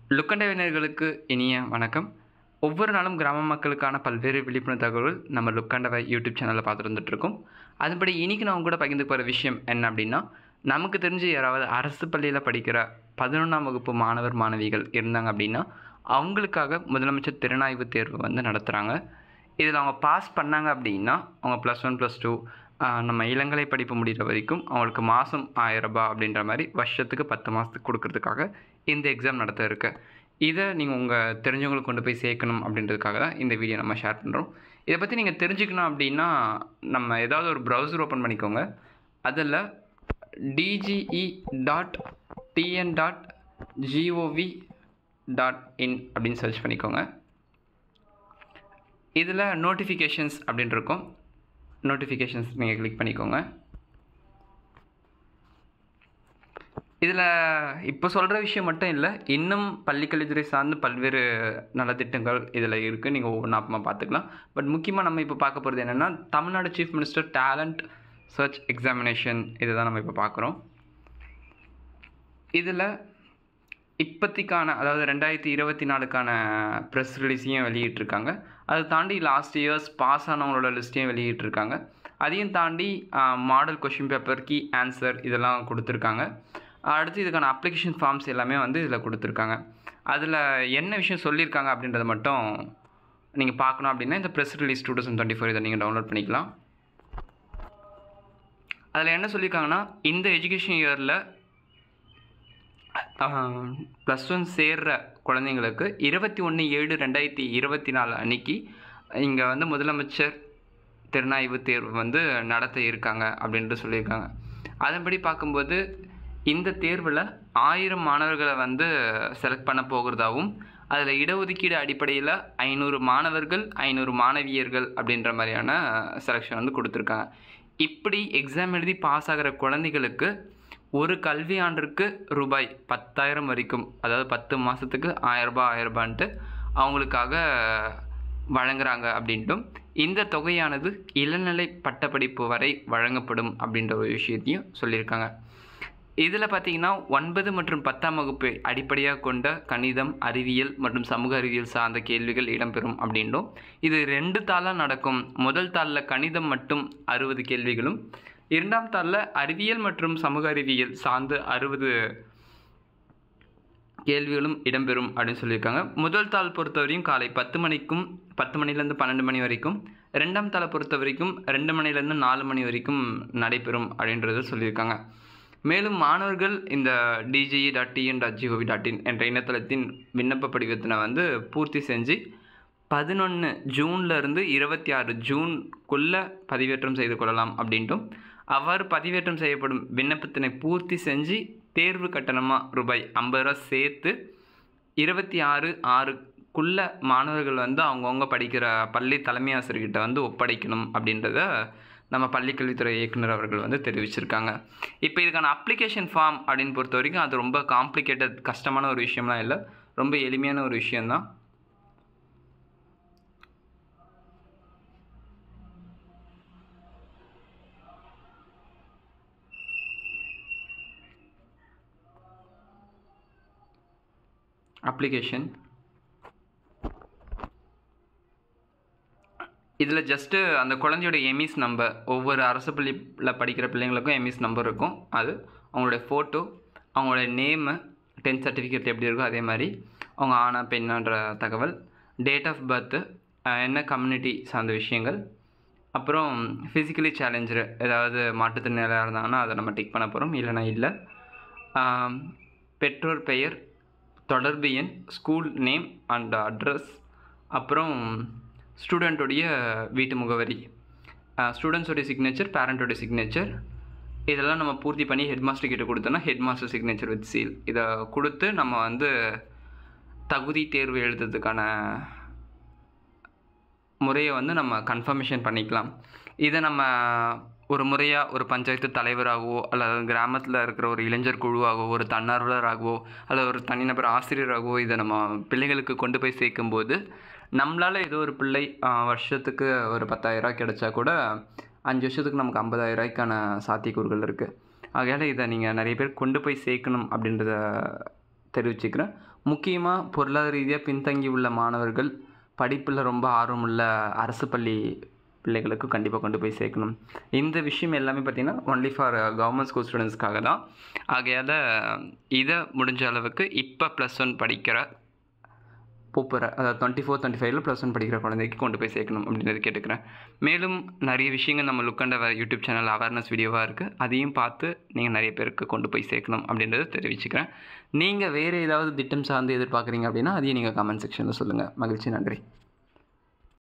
லுக்கண்டவையினர்களுக்கு இனிய வணக்கம். ஒவ்வொரு நாளும் கிராம மக்களுக்கான பல்வேறு விழிப்புணர்வு தகவல்கள் நம்ம லுக்கண்டவை யூடியூப் சேனலில் பார்த்துட்டு வந்துட்டுருக்கோம். அதுபடி இன்றைக்கி நான் கூட பகிர்ந்து போகிற விஷயம் என்ன அப்படின்னா, நமக்கு தெரிஞ்சு யாராவது அரசு பள்ளியில் படிக்கிற 11ஆம் வகுப்பு மாணவர் மாணவிகள் இருந்தாங்க அப்படின்னா, அவங்களுக்காக முதலமைச்சர் திறனாய்வு தேர்வு வந்து நடத்துகிறாங்க. இதில் அவங்க பாஸ் பண்ணாங்க அப்படின்னா, அவங்க +1 +2 நம்ம இளங்கலை படிப்பு முடிகிற வரைக்கும் அவங்களுக்கு மாதம் ரூ. 1000 அப்படின்ற மாதிரி வருஷத்துக்கு 10 மாதத்துக்கு கொடுக்கறதுக்காக இந்த எக்ஸாம் நடத்த இருக்கு. இதை நீங்கள் உங்கள் தெரிஞ்சவங்களுக்கு கொண்டு போய் சேர்க்கணும் அப்படின்றதுக்காக தான் இந்த வீடியோ நம்ம ஷேர் பண்ணுறோம். இதை பற்றி நீங்கள் தெரிஞ்சுக்கணும் அப்படின்னா, நம்ம ஏதாவது ஒரு ப்ரௌசர் ஓப்பன் பண்ணிக்கோங்க. அதில் dge.tn.gov.in அப்படின்னு சர்ச் பண்ணிக்கோங்க. இதில் நோட்டிஃபிகேஷன்ஸ் அப்படின்னு இருக்கும். நோட்டிஃபிகேஷன்ஸ் நீங்கள் கிளிக் பண்ணிக்கோங்க. இதில் இப்போ சொல்கிற விஷயம் மட்டும் இல்லை, இன்னும் பள்ளிக்கல்வித்துறை சார்ந்து பல்வேறு நலத்திட்டங்கள் இதில் இருக்குது. நீங்கள் ஒவ்வொன்றா பார்த்துக்கலாம். பட் முக்கியமாக நம்ம இப்போ பார்க்க போகிறது என்னென்னா, Tamil Nadu chief minister talent search examination இதை தான் நம்ம இப்போ பார்க்குறோம். இதில் இப்போத்திக்கான, அதாவது 2024க்கான ப்ரெஸ் ரிலீஸையும் வெளியிட்டிருக்காங்க. அதை தாண்டி லாஸ்ட் இயர்ஸ் பாஸ் ஆனவங்களோட லிஸ்ட்டையும் வெளியிட்டிருக்காங்க. அதையும் தாண்டி model question paper, key answer இதெல்லாம் கொடுத்துருக்காங்க. அடுத்து இதுக்கான அப்ளிகேஷன் ஃபார்ம்ஸ் எல்லாமே வந்து இதில் கொடுத்துருக்காங்க. அதில் என்ன விஷயம் சொல்லியிருக்காங்க அப்படின்றத மட்டும் நீங்கள் பார்க்கணும் அப்படின்னா, இந்த ப்ரெஸ் ரிலீஸ் 2024 இதை நீங்கள் டவுன்லோட் பண்ணிக்கலாம். அதில் என்ன சொல்லியிருக்காங்கன்னா, இந்த எஜுகேஷன் இயரில் +1 சேர்கிற குழந்தைங்களுக்கு 21/7/2024 அன்னைக்கு இங்கே வந்து முதலமைச்சர் திறனாய்வு தேர்வு வந்து நடத்த இருக்காங்க அப்படின்ட்டு சொல்லியிருக்காங்க. அதன்படி பார்க்கும்போது இந்த தேர்வில் 1000 மாணவர்களை வந்து செலக்ட் பண்ண போகிறதாகவும், அதில் இடஒதுக்கீடு அடிப்படையில் 500 மாணவர்கள் 500 மாணவியர்கள் அப்படின்ற மாதிரியான செலெக்ஷன் வந்து கொடுத்துருக்காங்க. இப்படி எக்ஸாம் எழுதி பாஸ் ஆகிற குழந்தைகளுக்கு ஒரு கல்வி ஆண்டிற்கு ரூபாய் 10,000 வரைக்கும், அதாவது 10 மாதத்துக்கு ரூ. 1000 அவங்களுக்காக வழங்குறாங்க அப்படின்ட்டும், இந்த தொகையானது இளநிலை பட்டப்படிப்பு வரை வழங்கப்படும் அப்படின்ற ஒரு விஷயத்தையும் சொல்லியிருக்காங்க. இதில் பார்த்திங்கன்னா 9 மற்றும் 10ஆம் வகுப்பு அடிப்படையாக கொண்ட கணிதம், அறிவியல் மற்றும் சமூக அறிவியல் சார்ந்த கேள்விகள் இடம்பெறும் அப்படின்ட்டும், இது 2 தாளாக நடக்கும். முதல் தாளில் கணிதம் மட்டும் 60 கேள்விகளும், 2ஆம் தாளில் அறிவியல் மற்றும் சமூக அறிவியல் சார்ந்து 60 கேள்விகளும் இடம்பெறும் அப்படின்னு சொல்லியிருக்காங்க. முதல் தாள் பொறுத்தவரையும் காலை 10 மணிலேருந்து 12 மணி வரைக்கும், 2ஆம் தாளை பொறுத்த வரைக்கும் 2 மணிலேருந்து 4 மணி வரைக்கும் நடைபெறும் அப்படின்றத சொல்லியிருக்காங்க. மேலும் மாணவர்கள் இந்த dge.tn.gov.in என்ற இணையதளத்தின் விண்ணப்ப படிவத்தினை வந்து பூர்த்தி செஞ்சு 11 ஜூன்லேருந்து 26 ஜூனுக்குள்ளே பதிவேற்றம் செய்து கொள்ளலாம் அப்படின்ட்டும், அவ்வாறு பதிவேற்றம் செய்யப்படும் விண்ணப்பத்தினை பூர்த்தி செஞ்சு தேர்வு கட்டணமாக ரூபாய் 50 சேர்த்து 26/6க்குள்ளே மாணவர்கள் வந்து அவங்கவுங்க படிக்கிற பள்ளி தலைமை ஆசிரியர்கிட்ட வந்து ஒப்படைக்கணும் அப்படின்றத நம்ம பள்ளிக்கல்வித்துறை இயக்குனர் அவர்கள் வந்து தெரிவிச்சிருக்காங்க. இப்போ இதுக்கான அப்ளிகேஷன் ஃபார்ம் அப்படின்னு பொறுத்த வரைக்கும் அது ரொம்ப காம்ப்ளிகேட்டட், கஷ்டமான ஒரு விஷயம்லாம் இல்லை, ரொம்ப எளிமையான ஒரு விஷயந்தான். அப்ளிகேஷன் இதில் ஜஸ்ட்டு அந்த குழந்தையோட எம்இஸ் நம்பர், ஒவ்வொரு அரசு பள்ளியில் படிக்கிற பிள்ளைங்களுக்கும் எம்இஸ் நம்பர் இருக்கும். அது அவங்களுடைய ஃபோட்டோ, அவங்களோட நேமு, 10th சர்டிஃபிகேட் எப்படி இருக்கோ அதே மாதிரி, அவங்க ஆனா பெண்ணான்ற தகவல், டேட் ஆஃப் பர்த்து, என்ன கம்யூனிட்டி சார்ந்த விஷயங்கள், அப்புறம் ஃபிசிக்கலி சேலஞ்சு ஏதாவது மாற்றுத்திறனாளியாக இருந்தாங்கன்னா அதை நம்ம டிக் பண்ண போகிறோம், இல்லைனா இல்லை. பெற்றோர் பெயர், தொடர்பு எண், ஸ்கூல் நேம் அண்ட் அட்ரஸ், அப்புறம் ஸ்டூடெண்ட்டுடைய வீட்டு முகவரி, ஸ்டூடெண்ட்ஸோடைய சிக்னேச்சர், பேரண்ட்டோடைய சிக்னேச்சர், இதெல்லாம் நம்ம பூர்த்தி பண்ணி ஹெட் மாஸ்டர் கிட்ட கொடுத்தோன்னா head master signature with seal இதை கொடுத்து நம்ம வந்து தகுதி தேர்வு எழுதுறதுக்கான முறையை வந்து நம்ம கன்ஃபர்மேஷன் பண்ணிக்கலாம். இதை நம்ம ஒரு முறையாக ஒரு பஞ்சாயத்து தலைவராகவோ, அல்லது கிராமத்தில் இருக்கிற ஒரு இளைஞர் குழுவாகவோ, ஒரு தன்னார்வலராகவோ, அல்லது ஒரு தனிநபர் ஆசிரியராகவோ இதை நம்ம பிள்ளைகளுக்கு கொண்டு போய் சேர்க்கும்போது, நம்மளால் ஏதோ ஒரு பிள்ளை வருஷத்துக்கு ஒரு 10,000 கிடைச்சா கூட 5 வருஷத்துக்கு நமக்கு 50,000க்கான சாத்தியக்கூறுகள் இருக்குது. ஆகையால் இதை நீங்கள் நிறைய பேர் கொண்டு போய் சேர்க்கணும் அப்படின்றத தெரிவிச்சுக்கிறேன். முக்கியமாக பொருளாதார ரீதியாக பின்தங்கி உள்ள மாணவர்கள், படிப்பில் ரொம்ப ஆர்வமுள்ள அரசு பள்ளி பிள்ளைகளுக்கு கண்டிப்பாக கொண்டு போய் சேர்க்கணும். இந்த விஷயம் எல்லாமே பார்த்திங்கன்னா ஒன்லி ஃபார் கவர்மெண்ட் ஸ்கூல் ஸ்டூடெண்ட்ஸ்க்காக தான். ஆகையால் இதை முடிஞ்ச அளவுக்கு இப்போ +1 படிக்கிற போகிற, அதாவது 24, 25ல் +1 படிக்கிற குழந்தைக்கு கொண்டு போய் சேர்க்கணும் அப்படின்றது கேட்டுக்கிறேன். மேலும் நிறைய விஷயங்கள் நம்ம look and our YouTube channel awareness வீடியோவாக இருக்குது. அதையும் பார்த்து நீங்கள் நிறைய பேருக்கு கொண்டு போய் சேர்க்கணும் அப்படின்றத தெரிவிச்சுக்கிறேன். நீங்கள் வேறு ஏதாவது திட்டம் சார்ந்து எதிர்பார்க்குறீங்க அப்படின்னா அதையும் நீங்கள் கமெண்ட் செக்ஷனில் சொல்லுங்கள். மகிழ்ச்சி, நன்றி.